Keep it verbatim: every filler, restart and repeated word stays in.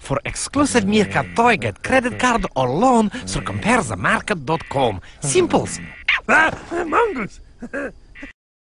For exclusive Meerkat toy, get credit card or loan through compare the market dot com. Simples. Ah, mongoose!